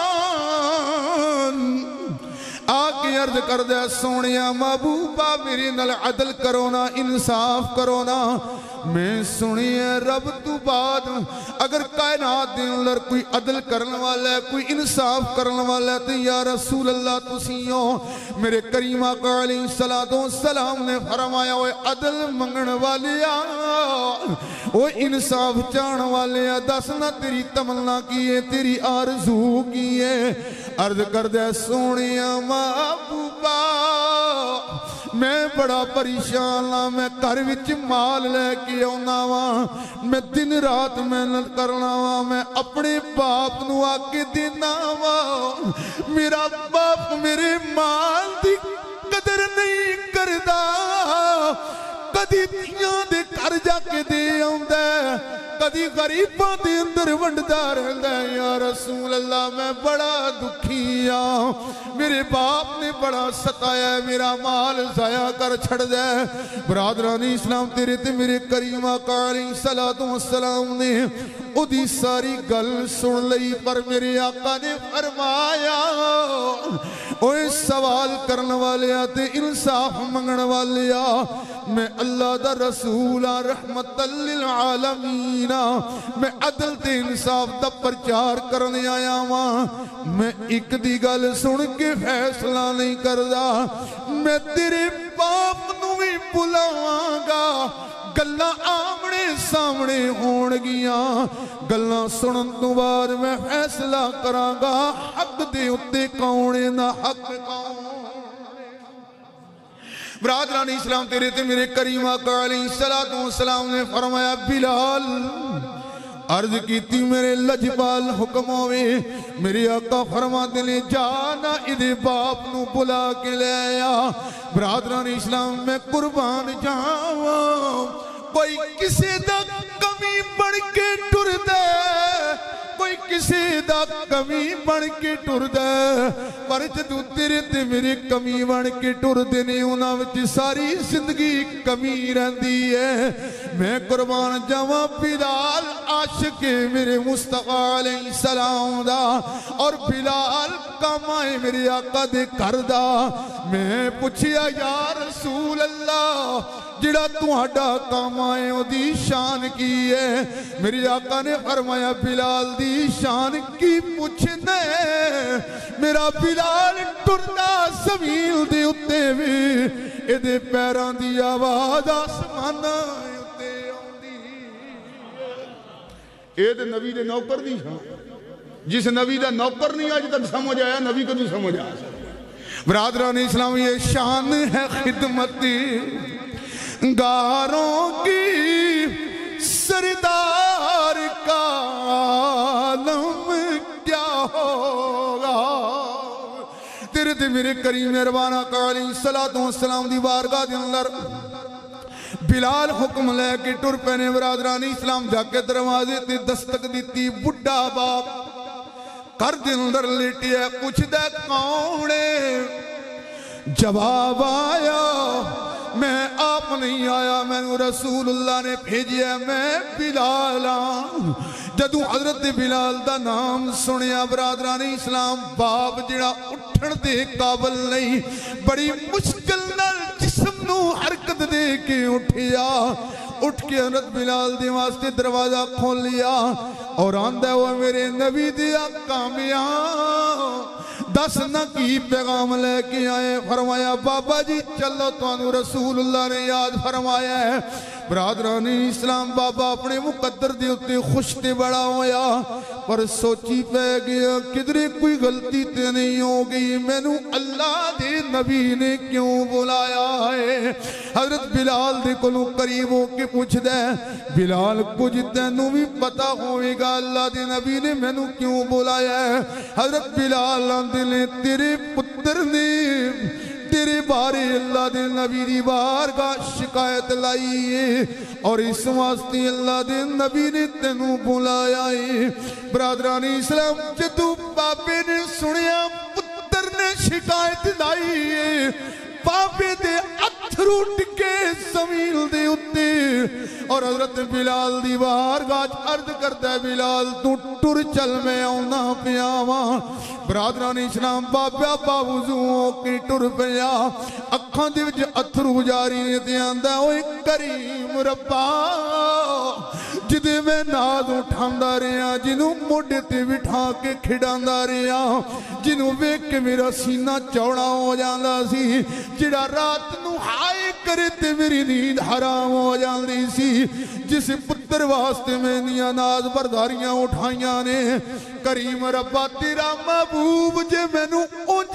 آکے عرض کر دے سونیا محبوبہ میرے نال عدل کرونا، انصاف کرونا۔ میں سنیے رب تو بعد اگر کائنات دے اندر کوئی عدل کرن والا ہے، کوئی انصاف کرن والا ہے تو یا رسول اللہ تسیوں۔ میرے کریم آقا علیہ السلام نے فرمایا اوے عدل منگن والیا، اوے انصاف چاہن والیا، دسنا تیری تمنا کیے، تیری آرزو کیے۔ عرض کر دے سونیا محبوبہ میں بڑا پریشان ہاں، میں گھر وچ مال لے کے آنا وا، میں دن رات محنت کرنا وا، میں اپنے باپ نو آ کے دینا وا، میرا باپ میرے مال دی قدر نہیں کردا، کدی دھیاں دے گھر جا کے دے آوندا ہے کدی غریباں دے اندر ونڈدا رہندا ہے یا رسول اللہ میں بڑا دکھی ہاں میرے باپ نے بڑا ستایا ہے میرا مال ضائع کر چھڑ دے برادران اسلام تیرے تے میرے کریم آقا علیہ السلام نے او دی ساری گل سن لئی پر میرے آقا نے فرمایا اوے سوال کرن والیا تے انصاف منگن والیا میں اللہ دا رسول رحمت للعالمین میں عدل تے انصاف دا پرچار کرنے آیا ہاں میں ایک دی گل سن کے فیصلہ نہیں کردا میں تیرے باپ نو بھی بلاواں گا گلاں آمنے سامنے ہون گیاں گلاں سنن تو بعد میں فیصلہ کراں گا حق دے اتے کونے نہ حق کون برادران اسلام تیرے تے میرے کریم آقا علیہ السلام نے فرمایا بلال عرض کیتی میرے لجپال حکم ہوئے میرے آقا فرماتے نے جانا ادھے باپ نو بلا کے لے آیا برادران اسلام میں قربان جاؤں کوئی کسی دا کمی بڑھ کے ٹر دے کوئی کسی دا کمی بڑھ کے ٹر دے پر جدو تیرے تے میرے کمی بڑھ کے ٹر دینے انہاں وچ ساری زندگی کمی رہندی ہے میں قربان جاواں بلال عاشق میرے مصطفیٰ علیہ السلام دا اور بلال کامائے میرے آقا دے گھر دا میں پوچھیا یا رسول اللہ جڑا تہاڈا کام آئے او دی شان کی ہے میرے آقا نے فرمایا بلال دی شان کی پوچھنے میرا بلال ٹردا زمین دے اتے بھی ادھے پیران دی آواز آسمان اتے آندی اے دے نبی دے نوکر دی جس نبی دا نوکر نہیں آج تک سمجھ آیا نبی کو نہیں سمجھ آیا برادران اسلام یہ شان ہے خدمت گاروں کی سردار کا عالم کیا ہوگا تیرے تے میرے کریم مہربان آقا علیہ السلام دی بارگاہ دے اندر بلال حکم لے کے ٹر پینے برادران اسلام جا کے دروازے تے دستک دیتی بڑھا باپ کر دے اندر لیٹی ہے پوچھ دے کونے جواب آیا میں آپ نہیں آیا میں رسول اللہ نے بھیجیا میں بلال ہوں جدو حضرت بلال دا نام سنیا برادران اسلام باپ جڑا اٹھن دے قابل نہیں بڑی مشکل نال جسم نو حرکت دے کے اٹھیا اٹھ کے حضرت بلال دے واسطے دروازہ کھول لیا اور آندہ ہوا میرے نبی دیا کامیاب دس نہ کی پیغام لے کے آئے فرمایا بابا جی چلو تو رسول اللہ نے یاد فرمایا ہے برادران اسلام بابا اپنے مقدر دے اتے خوش تے بڑا ہویا پر سوچی پہ گیا کدھرے کوئی غلطی تے نہیں ہو گئی میں نو اللہ دے نبی نے کیوں بلایا ہے حضرت بلال دے کلوں قریب ہو کے پوچھ دے بلال کچھ تینوں بھی پتا ہوئے گا اللہ دے نبی نے میں نو کیوں بلایا ہے حضرت بلال نے تیرے پتر نے تیرے بارے اللہ دے نبی دی بارگاہ شکایت لائی ہے اور اس واسطے اللہ دے نبی نے تینوں بلایا ہے برادران اسلام جدو باپے نے سنیا پتر نے شکایت لائی ہے باپے دے اتھرو ٹکے زمین دے اتے اور حضرت بلال دی بارگاہ عرض کرتا ہے بلال تو ٹر چل میں آنا پیاواں برادران اسلام بابا باوضو کی ٹر پیا اکھاں دے وچ اتھرو جاری نے تے آندا اوے کریم ربا جدے میں ناز اٹھاندا رہیا جنوں موڈے تے بٹھا کے کھڈاندا رہیا جنوں ویکھ کے میرا سینہ چوڑا ہو جاندا سی جڑا رات نو ہائے کرے تے میری نیند حرام ہو جاندی سی جس پتر واسطے میں نیاں ناز برداریاں اٹھائیاں نے کریم ربا تیرا محبوب جے میں نو اونج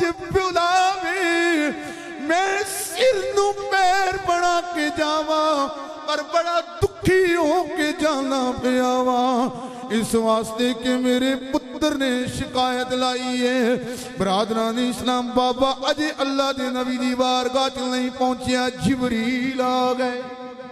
بلاوے میں سر نو پیر بنا کے جاواں پر بڑا دکھی ہو کے جانا پیاواں اس واسطے کہ میرے پتر نے شکایت لائی ہے برادران اسلام بابا اجے اللہ دے نبی دی بارگاہ چ نہیں پہنچیا جبریل آ گئے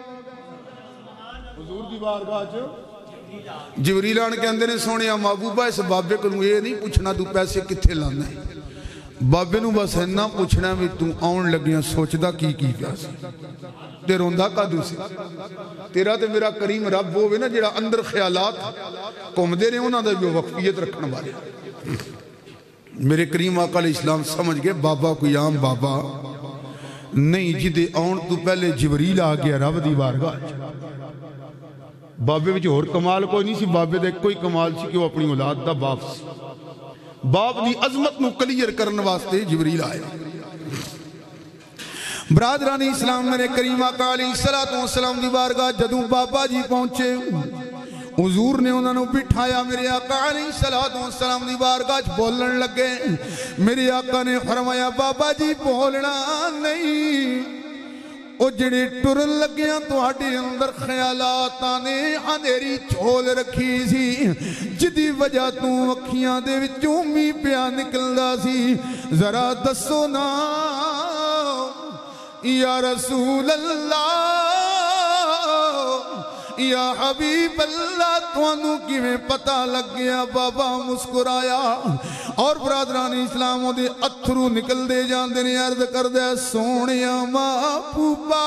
حضور دی بارگاہ جبریل آن کے اندر نے سونے محبوبہ اس بابے کو یہ نہیں پوچھنا تو پیسے کتھے لانا ہے بابے نو بس اینا پوچھنا ہے تو آن لگیاں سوچدا کی پیاسے تے روندہ کا دوسری تیرا تے میرا کریم رب وہ نا جڑا اندر خیالات قوم دے رہے ہونا دا جو وقفیت رکھنا والے میرے کریم آقا علیہ السلام سمجھ گئے بابا کوئی عام بابا نہیں جدے آن تو پہلے جبریل آ گیا رب دی بارگاہ بابے وچ اور کمال کوئی نہیں سی بابے دے کوئی کمال سی کہ وہ اپنی اولاد دا باپ سی باپ دی عظمت نو کلیر کرن واسطے جبریل آئے برادران اسلام میرے کریم آقا علیہ السلام دی بارگاہ جدوں بابا جی پہنچے حضور نے انہوں نے بٹھایا میرے آقا علیہ السلام دی بارگاہ بولن لگے میرے آقا نے فرمایا بابا جی بولنا نہیں او جڑے ٹرن لگیاں تو ہاڑے اندر خیالات آنے اندھیری چھول رکھی سی جدی وجہ تو اکھیاں دے وچوں می پیا نکلدا سی ذرا دسو نا یا رسول اللہ یا حبیب اللہ توانو کی میں پتہ لگ گیا بابا مسکرایا اور برادران اسلاموں دے اتھرو نکل دے جان دے عرض کر دے سونیا محبوبا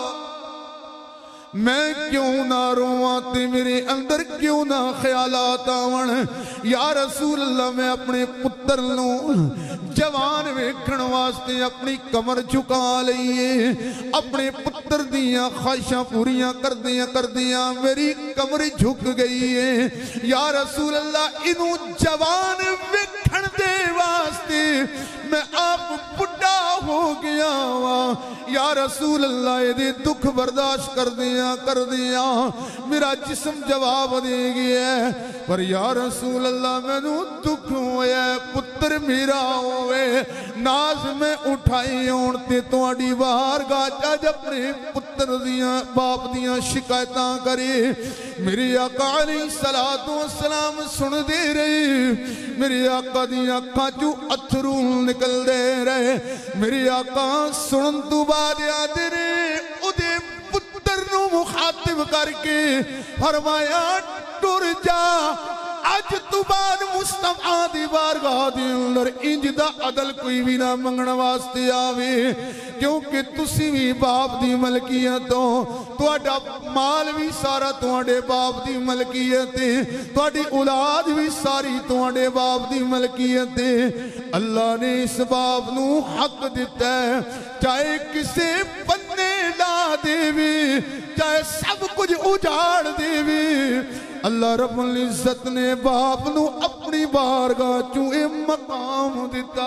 میں کیوں نہ روانتے میرے اندر کیوں نہ خیالات آون یا رسول اللہ میں اپنے پتر لوں جوان ویکھن واسطے اپنی کمر جھکا لئیے اپنے پتر دیاں خواہشاں پوریاں کر دیاں میری کمر جھک گئی ہے یا رسول اللہ انہوں جوان ویکھن دے واسطے میں آپ بڑھا ہو گیا یا رسول اللہ یہ دے دکھ برداشت کر دیا میرا جسم جواب دے گیا ہے پر یا رسول اللہ میں نو دکھ ہویا ہے پتر میرا ہوئے ناز میں اٹھائی اونتے تو اڈی بارگاہ جاج اپنے پتر دیاں باپ دیاں شکایتاں کرے میری آقا علیہ السلام سن دے رہے میری آقا دیاں کھاچو اتھرو نکل دے رہے میری آقا سنن تو بعد یاد رہے ادھے پتر نو مخاطب کر کے فرمایا ٹر جا آج تو بعد مصطفیٰ دی بارگاہ دی اندر انج دا عدل کوئی بھی نہ منگنا واسطے آوے کیونکہ تسی بھی باپ دی ملکیت ہو تو اڈا مال بھی سارا تو اڈے باپ دی ملکیت ہے تو اڈی اولاد بھی ساری تو اڈے باپ دی ملکیت ہے اللہ نے اس باپ نو حق دیتا ہے چاہے کسے بننے لا دے بھی چاہے سب کچھ اجاڑ دے بھی اللہ رب العزت نے باپ نو اپنی بارگاہ چوئے مقام دیتا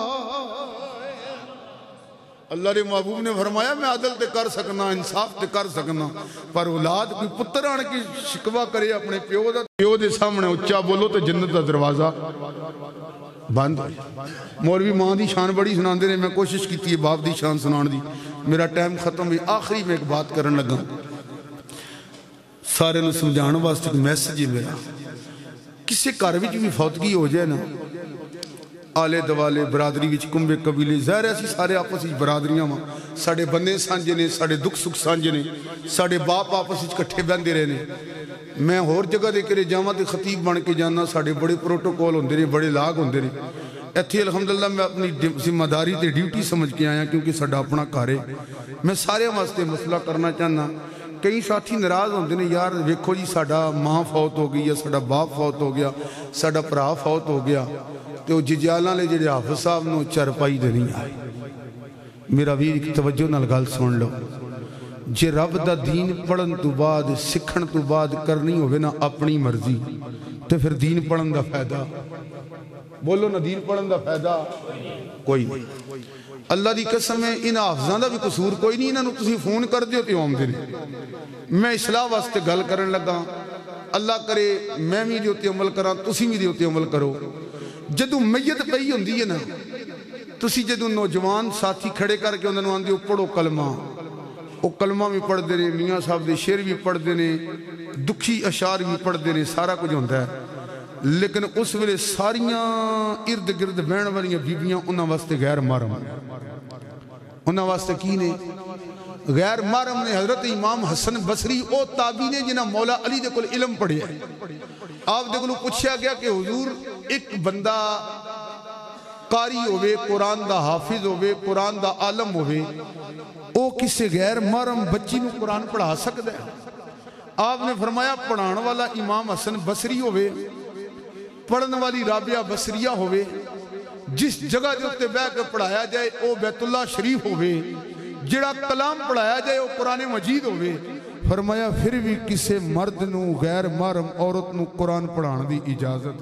اللہ نے محبوب نے فرمایا میں عدل تے کر سکنا انصاف تے کر سکنا پر اولاد کوئی پتر آنے کی شکوہ کرے اپنے پیو دے سامنے اچھا بولو تو جنت دا دروازہ بند مولوی ماں دی شان بڑی سنان دے رہے میں کوشش کی تھی باپ دی شان سنان دی میرا ٹائم ختم ہوئی آخری میں ایک بات کرن لگا سارے نو سمجھانا واسطے ایک میسج ہے میرا کسے کاروی بھی فوتگی ہو جائے نا آلے دوالے برادری وچ کمبے قبیلے ظاہر ایسی سارے آپس وچ برادریاں ماں ساڑے بندے سانجے نے ساڑے دکھ سکھ سانجے نے ساڑے باپ آپس وچ کٹھے بندے رہنے میں اور جگہ دے کرے جامعہ دے خطیب بن کے جانا ساڑے بڑے پروٹوکول ہوندے رہے بڑے لاگ ہوندے رہے ایتھی الحمدللہ میں اپنی ذمہ داری تے ڈیوٹی سمجھ کے آیا کیونکہ ساڑا اپنا کارے میں سارے واسطے مسئلہ کرنا چاہنا کئی ساتھی نراز ہوندے نے یار ویکھو جی ساڑا ماں فوت ہو گئی یا ساڑا باپ فوت ہو گیا ساڑا پرا فوت ہو گیا تو ججالہ لے جڑے حافظ صاحب نو چرپائی دے نہیں آئے میرا ویر ایک توجہ نال گل سن لو جے رب دا دین پڑھن تو بعد سکھن تو بعد کرنی ہوئے نا اپنی مرضی تو پھر دین پڑھن دا فائدہ بولو نا دین پڑھن دا فائدہ کوئی نہیں اللہ دی قسم ہے ان حافظاں دا بھی قصور کوئی نہیں انہوں تسی فون کر دیو تے آمدے نہیں میں اصلاح واسطے گل کرن لگا اللہ کرے میں بھی دیوتے عمل کراں تسی بھی دیوتے عمل کرو جدو میت پئی ہوندی ہے نا تسی جدو نوجوان ساتھی کھڑے کر کے انہوں آندے پڑھو کلمہ وہ کلمہ بھی پڑھ دے رہے میاں صاحب دے شعر بھی پڑھ دے رہے دکھی اشعار بھی پڑھ دے رہے سارا کچھ ہوندہ ہے لیکن اس ویلے ساریاں ارد گرد بہن والیاں بیبیاں انہاں واسطے غیر محرم انہاں واسطے کی نے غیر محرم نے حضرت امام حسن بصری او تابعی نے جنہاں مولا علی دے کول علم پڑھیا ہے. آپ دے کولوں پوچھا گیا کہ حضور ایک بندہ قاری ہوئے، قرآن دا حافظ ہوئے، قرآن دا عالم ہوئے، او کسے غیر محرم بچی نو قرآن پڑھا سکتا ہے؟ آپ نے فرمایا پڑھان والا امام حسن بصری ہوئے، پڑھن والی رابعہ بصریہ ہوئے، جس جگہ دے اتے بیٹھ کے پڑھایا جائے او بیت اللہ شریف ہوئے، جڑا کلام پڑھایا جائے او قرآن مجید ہوئے. فرمایا پھر بھی کسے مرد نو غیر محرم عورت نو قرآن پڑھان دی اجازت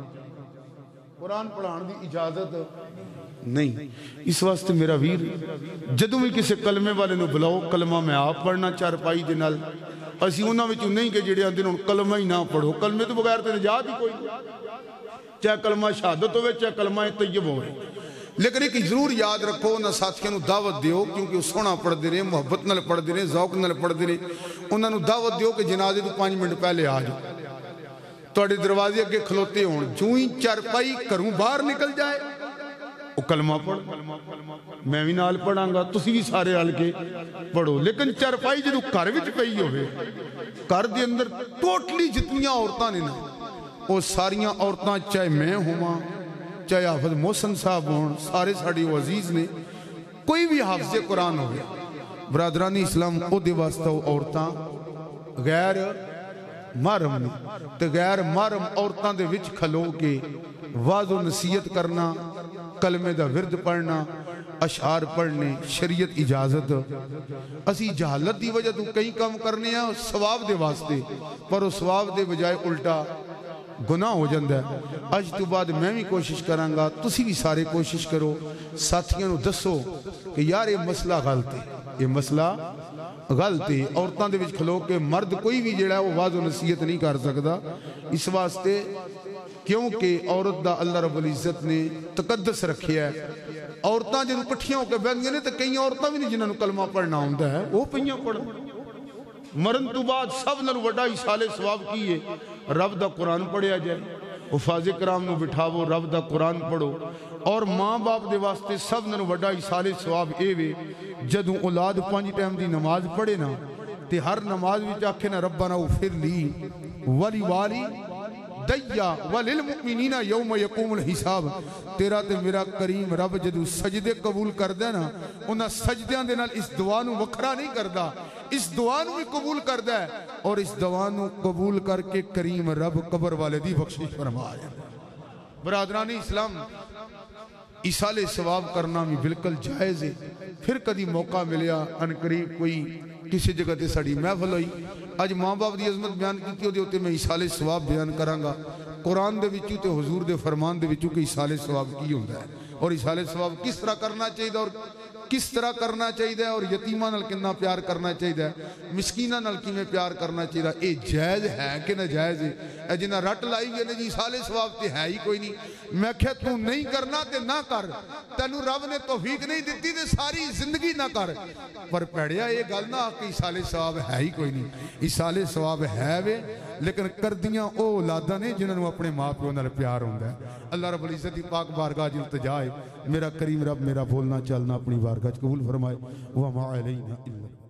نہیں. اس واسطے میرا ویر جدوں بھی کسے کلمے والے نو بلاؤ، کلمہ میں آپ پڑھنا چارپائی دے نال. اسی انہاں وچوں نہیں کہ جڑے آندے نے کلمہ ہی نہ پڑھو، کلمے تو بغیر تے نجات ہی کوئی نہیں، چاہے کلمہ شہادت ہوئے چاہے کلمہ طیب ہوئے. لیکن ایک ضرور یاد رکھو، نہ ساتھیاں نو دعوت دیو، کیونکہ وہ سونا پڑھ دے رہے، محبت نال پڑھ دے رہے، ذوق نال پڑھ دے رہے. انہاں نو دعوت دیو کہ جنازے تو 5 منٹ پہلے آ جاؤ، توڑے دروازے اگے کھلوتے ہون، جو ہی چارپائی کروں باہر نکل جائے وہ کلمہ پڑھ، میں بھی نال پڑھاں گا، تسی بھی سارے آل کے پڑھو. لیکن چارپائی جدو گھر وچ پئی ہوئے، گھر دے اندر ٹوٹلی جتنیاں عورتاں نے نا، وہ ساریاں عورتاں چاہے میں ہوں چاہے حافظ محسن صاحب ہوں، سارے ساڑی وہ عزیز نے، کوئی بھی حافظ قرآن ہوئے، برادرانی اسلام او دے واسطہ عورتاں غیر محرم نے تے غیر محرم عورتاں دے وچ کھلو کے واضح و نصیحت کرنا، کلمے دا ورد پڑھنا، اشعار پڑھنے شریعت اجازت. اسی جہالت دی وجہ تو کئی کام کرنے ہیں ثواب دے واسطے، پر وہ ثواب دے بجائے الٹا گناہ ہو جاندہ ہے. آج تو بعد میں بھی کوشش کروں گا، تسی بھی سارے کوشش کرو، ساتھیاں نو دسو کہ یار یہ مسئلہ غلط ہے، یہ مسئلہ غلط ہے. عورتاں دے وچ کھلو کہ مرد کوئی بھی جڑا ہے وہ واضح و نصیحت نہیں کر سکتا. اس واسطے کیونکہ عورت دا اللہ رب العزت نے تقدس رکھیا ہے. عورتاں جنہوں کٹھیاں ہو کے بیندگی نے تو کئی عورتاں بھی نہیں جنہوں کلمہ پڑھنا ہوندہ ہے، وہ پہیاں پڑھ. مرن تو بعد سب نر وڈا ایسالے ثواب کیے رب دا قرآن پڑھیا جائے. حفاظ کرام نو بٹھاو، رب دا قرآن پڑھو. اور ماں باپ دے واسطے سب نر وڈا ایسالے ثواب اے وے جدوں اولاد 5 ٹائم دی نماز پڑھے نا تے ہر نماز وچ آکھے نا ربنا اغفر لی ولی والی دیا وللمؤمنین یوم یقوم الحساب. تیرا تے میرا کریم رب جدو سجدے قبول کر دے نا، انہاں سجدیاں دے نال اس دعا نو وکھرا نہیں کردا، اس دعا نو بھی قبول کر دے، اور اس دعا نو قبول کر کے کریم رب قبر والے دی بخشش فرمائے. برادرانی اسلام ایسالے ثواب کرنا بھی بالکل جائز ہے. پھر کدی موقع ملیا ان قریب کوئی کسی جگہ تے ساڑی محفل ہوئی، آج ماں باپ دی عظمت بیان کی ہو دیوتے میں ایسالے ثواب بیان کروں گا. قرآن دے وچوں تے حضور دے فرمان دے وچوں کہ ایسالے ثواب کی ہوتا ہے، اور ایسالے ثواب کس طرح کرنا چاہیے اور کس طرح کرنا چاہیے، اور یتیمہ نال کتنا پیار کرنا چاہیے، مسکینہ نال کیویں پیار کرنا چاہیے. اے جائز ہے کہ نہ جائز ہے؟ اے جنہ رٹ لائی گئے نے جی ایسالے ثواب تے ہے ہی کوئی نہیں. میں کہا تو نہیں کرنا تے نہ کر، تینوں رب نے توفیق نہیں دیتی تے ساری زندگی نہ کر. پر پیڑیا یہ گل نہ کہ ایسالے ثواب ہے ہی کوئی نہیں. ایسالے ثواب ہے وے، لیکن کردیاں او اولاداں نے جنہوں اپنے ماں پیو نال پیار ہوندا ہے. اللہ رب العزت دی پاک بارگاہ جی التجا ہے، میرا کریم رب میرا بولنا چلنا اپنی بارگاہ قبول فرمائے. وما علینا الا